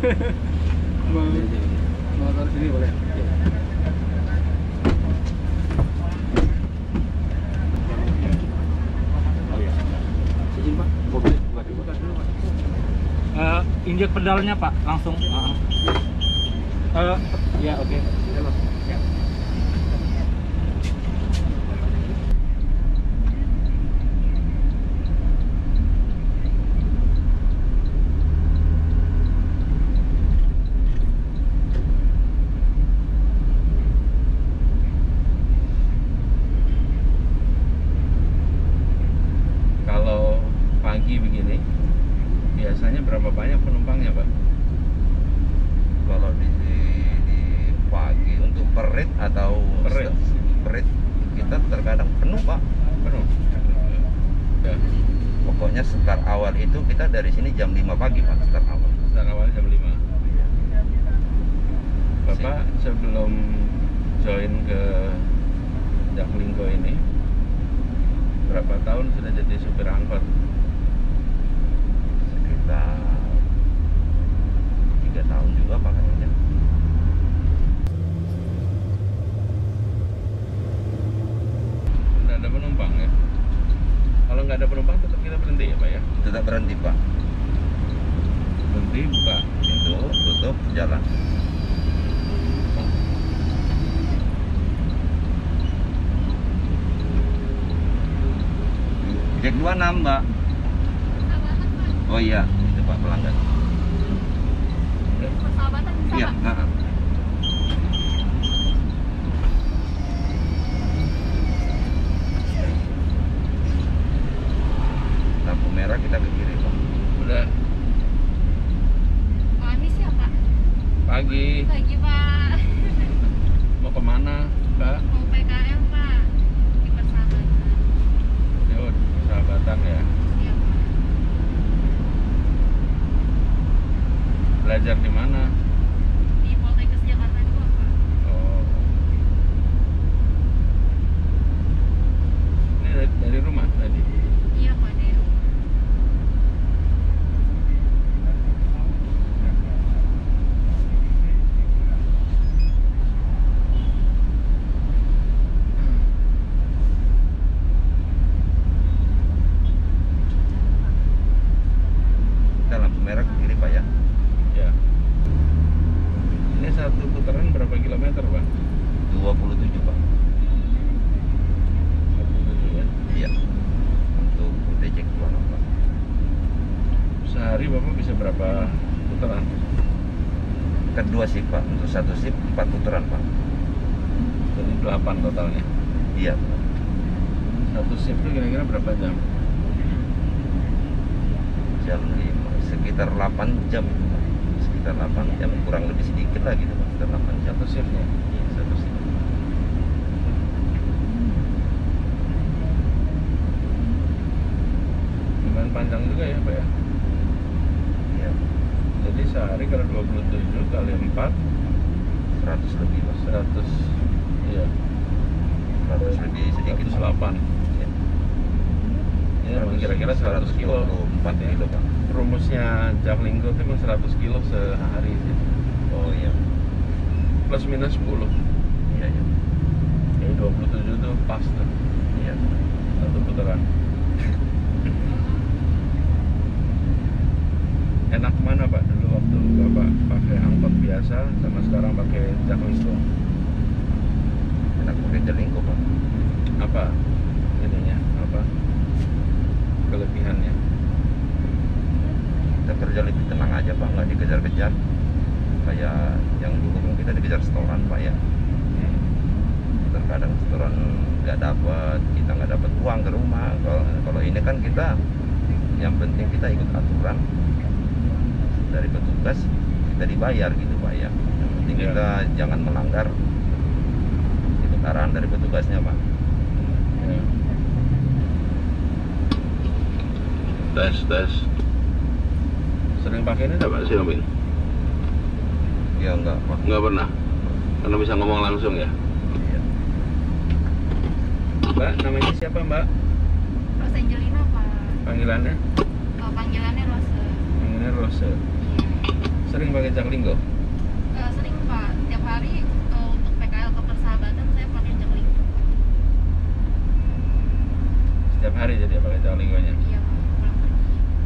Mau taruh sini boleh. Oh ya. Izin Pak, mobil buka dulu Pak. Injek pedalnya Pak, langsung. Ya oke. Ya, Mas. Ya. Kalau pagi begini, biasanya berapa banyak penumpangnya, Pak? Kalau di pagi untuk perit atau Perit. perit kita terkadang penuh Pak. Penuh. Ya, Pokoknya start awal itu kita dari sini jam 5 pagi Pak, start awal. start awalnya jam 5. Bapak sebelum join ke Jaklingko ini, berapa tahun sudah jadi supir angkot? Sekitar 3 tahun juga Pak kayaknya. Nggak ada penumpang ya? Kalau nggak ada penumpang tetap kita berhenti ya Pak ya? Tetap berhenti Pak. Berhenti, buka. Pintu tutup jalan. Cek 26 Mbak. Oh iya, itu Pak pelanggan. Persahabatan bisa Iya, Pak? Lampu merah kita ke kiri Pak. Udah Manis ya Pak? pagi. Pagi Pak. Mau kemana Pak? Mau PKL Pak. Di persahabatan. Yuk, persahabatan ya. Iya Pak. Belajar di mana? Di Poltekkes Jakarta 2 Pak. Oh. Ini dari rumah tadi. Iya Pak Dew. Kita lampu merah ke kiri Pak ya. Ya. Ini satu putaran berapa kilometer Pak? 27 Pak. 27 ya. Iya. Untuk UTC 26 Pak. Sehari Bapak bisa berapa putaran? Kedua sip Pak. Untuk satu sip 4 putaran Pak. Jadi 8 totalnya. Iya. Satu shift itu kira-kira berapa jam? Jam 5 sekitar 8 jam itu Pak. Sekitar 8 jam kurang lebih sedikit lah gitu Pak. Sekitar 8 jam. Satu shiftnya. Iya, satu sip. Lumayan panjang juga ya Pak ya. Iya. Jadi sehari kalau 27 kali 4 100 lebih Pak. 100. Iya. 100 lebih sedikit 108. Iya. Ya, emang kira-kira 100 kilo. 4 kilo Pak. Rumusnya Jaklingko itu memang 100 kilo sehari sih. Oh iya. Plus minus 10. Iya iya. Jadi 27 tuh pas tuh. Iya. Satu putaran. Enak mana Pak dulu waktu Bapak pakai angkot biasa sama sekarang pakai Jaklingko? Enak pakai Jaklingko Pak. Apa ininya? Apa kelebihannya? Kita kerja lebih tenang aja Pak, nggak dikejar-kejar. Kayak yang dulu kan kita dikejar setoran Pak ya. Terkadang setoran nggak dapat, kita nggak dapat uang ke rumah. Kalau ini kan kita, yang penting kita ikut aturan dari petugas, kita dibayar gitu Pak ya. Yang penting Iya. kita jangan melanggar ikut arahan dari petugasnya Pak. Ya. Tes. Sering pakai ini enggak Pak Xiaomi? Ya enggak Pak. Enggak pernah. Karena bisa ngomong langsung ya. Iya. Mbak, namanya siapa Mbak? Rosangelina Pak. Panggilannya? Oh, panggilannya Rose. Panggilannya Rose. Iya. Sering pakai Jaklinggo? Sering Pak, tiap hari untuk PKL ke persahabatan saya pakai Jaklinggo. Setiap hari jadi pakai Jaklinggonya? Iya Pak, pulang pergi.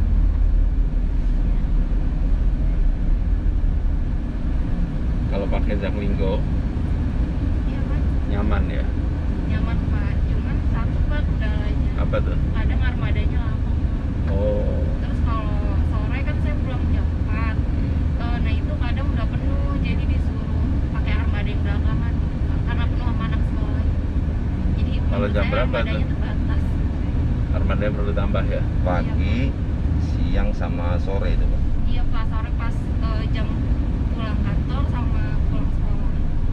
Kalau pakai Jaklinggo Iya Pak, nyaman ya? nyaman Pak. Cuman satu Pak kendalanya. Apa tuh? Kadang armadanya lama. Oh, Terus kalau sore kan saya pulang jam 4. Nah itu kadang udah penuh, jadi disuruh pakai armada yang belakangan gitu, Pak. Karena penuh sama anak sekolah. Jadi Kalau menurut jam saya berapa armadanya tuh? terbatas. armadanya perlu tambah ya? Pagi, siang sama sore itu Pak. Iya Pak, sore pas jam pulang kantor sama pulang sekolah.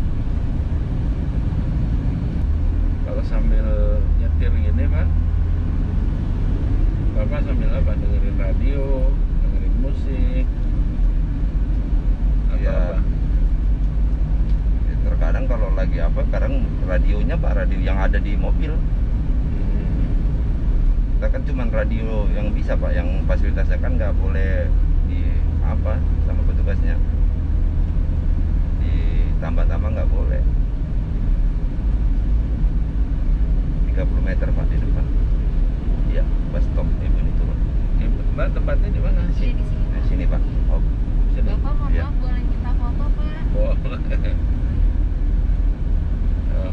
Kalau sambil nyetir gini Pak, Bapak sambil apa? Dengerin radio, dengerin musik, atau Ya. apa? Terkadang kalau lagi apa, kadang radionya Pak, radio yang ada di mobil. Kita kan cuman radio yang bisa Pak, yang fasilitasnya kan nggak boleh di apa sama petugasnya, ditambah-tambah nggak boleh. 30 meter Pak di depan. Iya, bus stop ibu ini turun. Mbak, tempatnya di mana? Jadi di sini. Di sini Pak. Oh, Sini. Bapak mohon Iya. maaf boleh minta foto Pak? Boleh. Oh,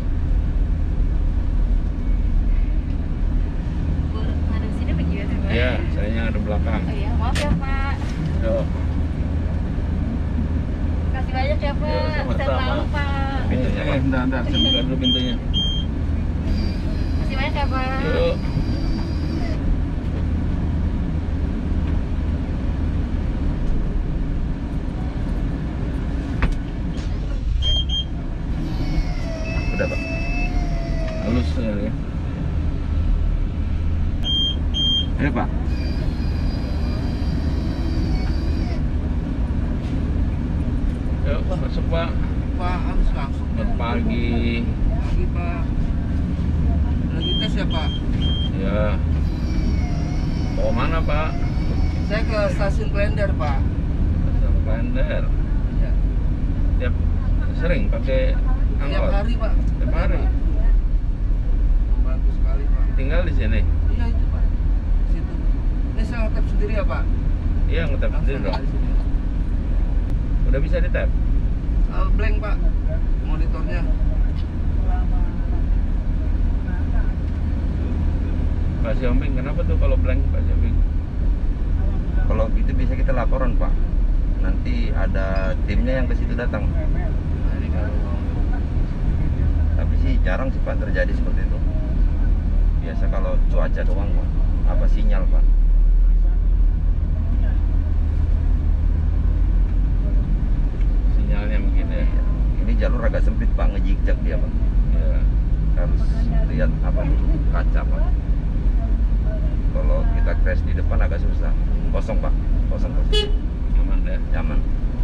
Boleh ngadep sini bagaimana Pak? Iya, saya yang ada belakang. Oh iya, maaf ya Pak. Yo, Kasih banyak ya Pak. Iya, sama-sama. Saya tahu Pak. pintunya Pak. Bentar, saya buka dulu pintunya. Kasih banyak ya Pak. Yuk. udah Pak. Halus ya. Ayo Pak. Yuk, masuk Pak. Pak, harus langsung. Selamat pagi. Pagi Pak. Lagi tes ya Pak? Ya. Mau mana Pak? Saya ke stasiun Klender Pak. Pasar Klender. Ya. Tiap sering pakai Tiap angkot. hari Pak. Tiap hari. Membantu sekali Pak. Tinggal di sini. Iya itu Pak. Situ. Ini saya ngetap sendiri ya Pak. Iya, ngetap sendiri Langsung dong. dari sini. Udah bisa di tap? Blank Pak. Monitornya. Pak Siombing, kenapa tuh kalau blank Pak Siombing? Kalau gitu bisa kita laporan Pak. Nanti ada timnya yang ke situ datang. Nah, ini kalau Tapi sih jarang sih Pak terjadi seperti itu. Biasa kalau cuaca doang Pak. Apa sinyal Pak? Sinyalnya begini ya. Ini jalur agak sempit Pak, ngejikjak dia Pak. Ya. Harus lihat apa dulu kaca Pak. Kalau kita crash di depan agak susah. Kosong Pak, kosong posisi. Aman ya. Nyaman.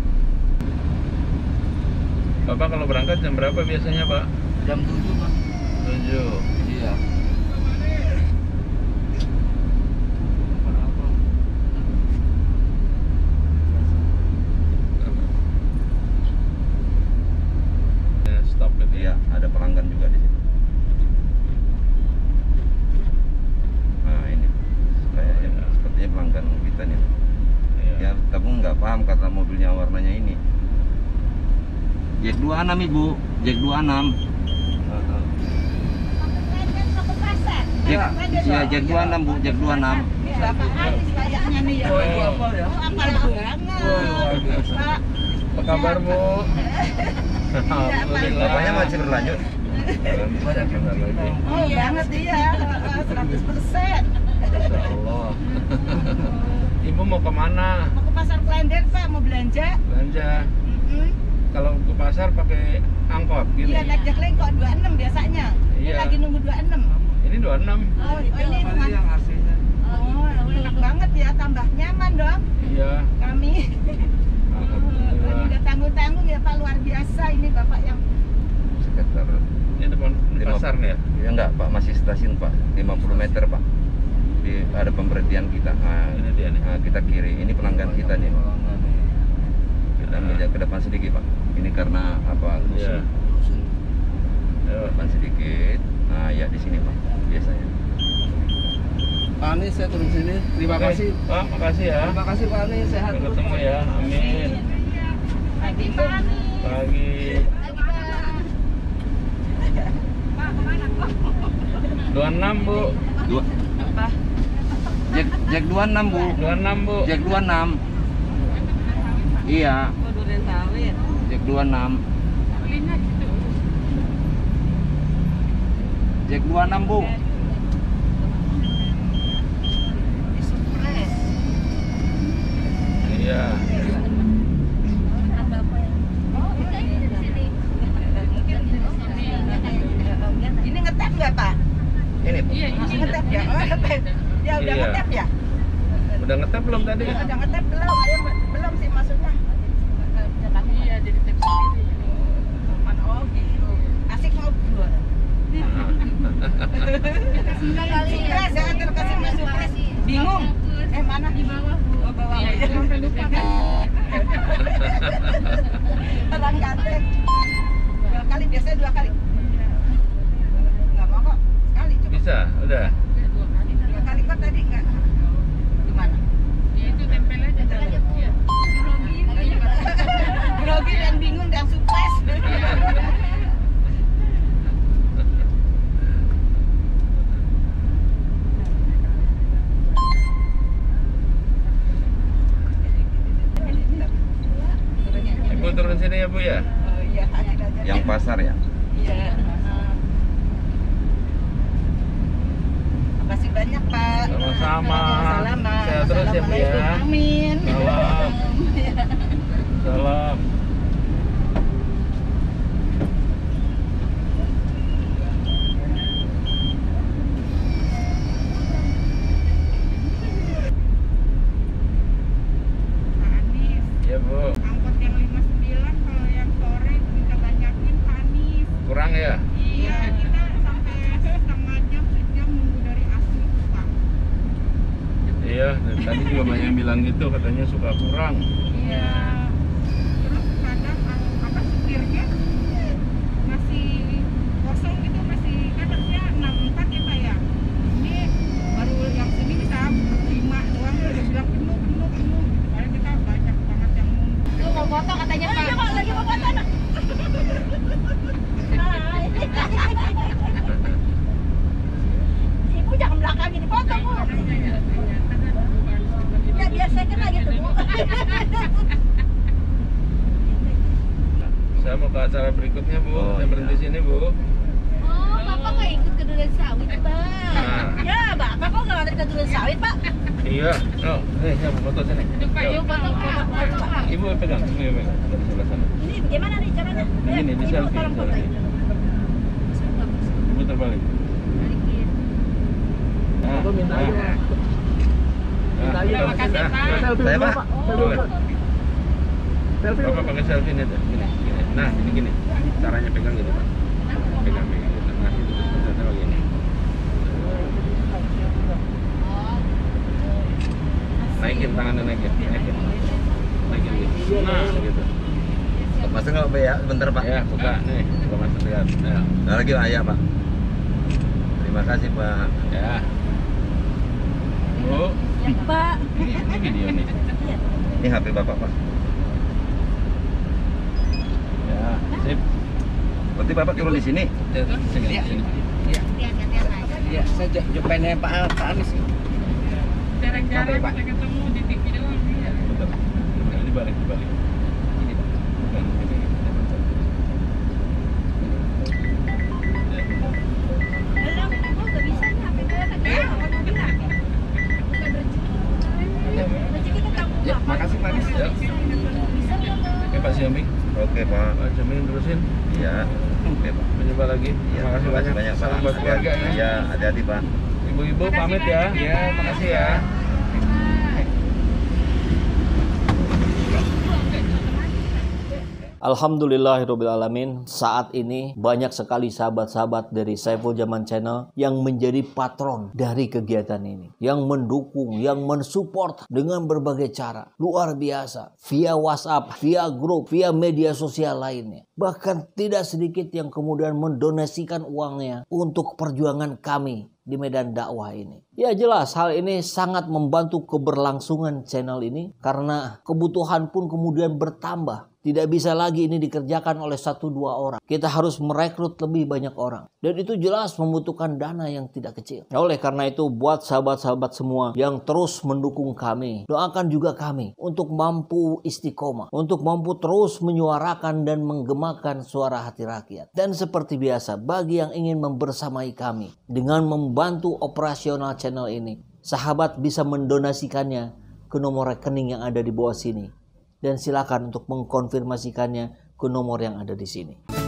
Bapak kalau berangkat jam berapa biasanya Pak? jam 7 Pak. 7. Iya. Ya, stop itu Iya, ada pelanggan juga di situ. Nah ini kayaknya sepertinya pelanggan kita nih. Iya. Ya, kamu nggak paham karena mobilnya warnanya ini. Jack 26 Ibu, Jack 26. Jack, ya, Jack 26 Bu, Jack 26. Bapak Anis kayaknya nih ya. Oh, apa ya? Oh, apal banget. luar biasa. Pak, Apa kabar Bu? Alhamdulillah. Bapaknya masih berlanjut. Banyak benar lagi. oh banget dia, 100%. Masya Allah. Ibu mau kemana? Mau ke pasar Klender Pak, mau belanja. Belanja. Kalau ke pasar pakai angkot gini. Iya, naik Jaklinggo kok 26 biasanya. Ini Iya. lagi nunggu 26. Ini 26. Oh, ini Kali dengan yang AC-nya. oh, enak banget ya, tambah nyaman dong Iya. kami. Lagi Alhamdulillah. udah tanggung-tanggung ya Pak, luar biasa ini Bapak yang Sekitar Ini depan ini pasar nih ya? Ya enggak Pak, masih stasiun Pak, 50 meter Pak. Ada pemberhentian kita. Nah, Ini dia nih. nah, kita kiri. Ini pelanggan kita nih. Pelanggan nih. Dan meja ke depan sedikit Pak. Ini karena apa? Iya. Ke depan sedikit. Nah ya di sini Pak. Biasanya. Pak Anies, saya turun sini. Terima Oke, kasih. Pak, makasih ya. Terima kasih Pak Anies, sehat. Sampai ketemu ya. Amin. Pagi Pak Anies. Pagi. Pagi Pak. Pak kemana Pak? 26 Bu. Dua. Apa? Jack 26 Bu. 26 Bu. Jack 26. Iya, Oh, durian sawit. Jack 26. Belinya gitu. Jack 26 Bu. Di Supres. Iya. Ini ngetep nggak Pak? Ini Pak. Iya, Masih ini ngetep ya? Oh, ngetep. Ya udah Iya. ngetep ya? Udah ngetep belum tadi? Udah ngetep belum? Belum sih maksudnya. Iya, jadi tip sendiri. Oh gitu. Asik ngobrol. Surprise ya, terkasih Mas surprise. Bingung? Mana? Di bawah, Bu. Oh, bawah. Iya, sampai lupa kan. Orang ganteng. 2 kali, biasanya 2 kali. Nggak mau kok, sekali cukup. Bisa, udah. 2 kali kok tadi nggak. Gimana? Ya itu tempel aja. Iya. Grogi dan bingung dan surprise. Ibu turun sini ya Bu ya. Oh iya, tadi aja. Yang pasar ya. Iya. Makasih banyak Pak. Sama-sama. Salam. Sehat terus ya Bu ya. Assalamualaikum. Amin. Salam. Salam. Pak Anies. Ya Bu. Angkot yang 59 kalau yang sore minta banyakin Pak Anies. Kurang ya? Iya, kita sampai setengah jam, sejam nunggu dari asli Pak. Iya, dan tadi juga banyak yang bilang gitu, katanya suka kurang. Iya. Terus kadang apa supirnya masih kosong gitu, masih kadangnya 64 ya Pak ya. Ini baru yang sini bisa 5 doang udah bilang penuh. Padahal kita banyak banget yang nunggu. Tuh mau foto katanya Pak. Iya Pak, lagi mau foto nak. Ibu jangan belakangin foto Bu. Ya biasa kan gitu Bu. Saya mau ke acara berikutnya Bu, Oh, saya berhenti iya. sini Bu. Oh, Bapak nggak ikut ke durian sawit, Pak? Nah. Ya Bapak kok nggak nganter ke durian sawit Pak? Iya, oh, saya mau foto sini. Yuk Pak, yuk foto Pak. Ibu pegang, ibu pegang dari sebelah sana. Ini bagaimana nih caranya? Begini, di Ibu selfie, tolong selfie. fotoin. Ibu terbalik. Nah, Aku minta aja, Pak. Minta aja. Terima kasih, Pak. Selfie Saya, dulu, Pak. Pak. Selfie dulu, Pak. Selfie dulu. Bapak pakai selfie nih, tuh. Gini. Nah, gini. Caranya pegang gitu Pak. Pegang gitu. Nah, itu terus pencetnya begini. Naikin tangannya, naikin gitu. Nah, gitu. Masuk nggak Pak ya? Bentar Pak. Ya, buka nih, buka masuk lihat. Ya. Nah, lagi ayah Pak. Terima kasih Pak. Ya. Bu, Pak. ini video nih. Ini HP Bapak Pak. Ya, sip. Berarti Bapak turun di sini. Sini, sini. Iya, saya jumpainnya Pak Anies. Jarang-jarang Pak. kita ketemu di TV doang. Betul. Nah, dibalik. Ini Pak. Bukan, ini. Ya, makasih Pak Anies. Ya. Oke Pak Siaming. Oke Pak. Pak Siaming terusin. Iya. Oke Pak. Berjumpa lagi. Iya, Terima kasih banyak. Pak. Salam buat keluarga ya. Iya, hati-hati Pak. Ibu-ibu pamit ya. Ya, makasih ya. Alhamdulillahirrahmanirrahim. Saat ini banyak sekali sahabat-sahabat dari Saiful Zaman Channel yang menjadi patron dari kegiatan ini, yang mendukung, yang mensupport dengan berbagai cara. Luar biasa, via WhatsApp, via grup, via media sosial lainnya. Bahkan tidak sedikit yang kemudian mendonasikan uangnya untuk perjuangan kami di medan dakwah ini. Ya jelas hal ini sangat membantu keberlangsungan channel ini karena kebutuhan pun kemudian bertambah. Tidak bisa lagi ini dikerjakan oleh 1-2 orang. Kita harus merekrut lebih banyak orang. Dan itu jelas membutuhkan dana yang tidak kecil. Nah, oleh karena itu buat sahabat-sahabat semua yang terus mendukung kami, doakan juga kami untuk mampu istiqomah, untuk mampu terus menyuarakan dan menggemakan suara hati rakyat. Dan seperti biasa, bagi yang ingin membersamai kami dengan membantu operasional channel ini, sahabat bisa mendonasikannya ke nomor rekening yang ada di bawah sini. Dan silakan untuk mengkonfirmasikannya ke nomor yang ada di sini.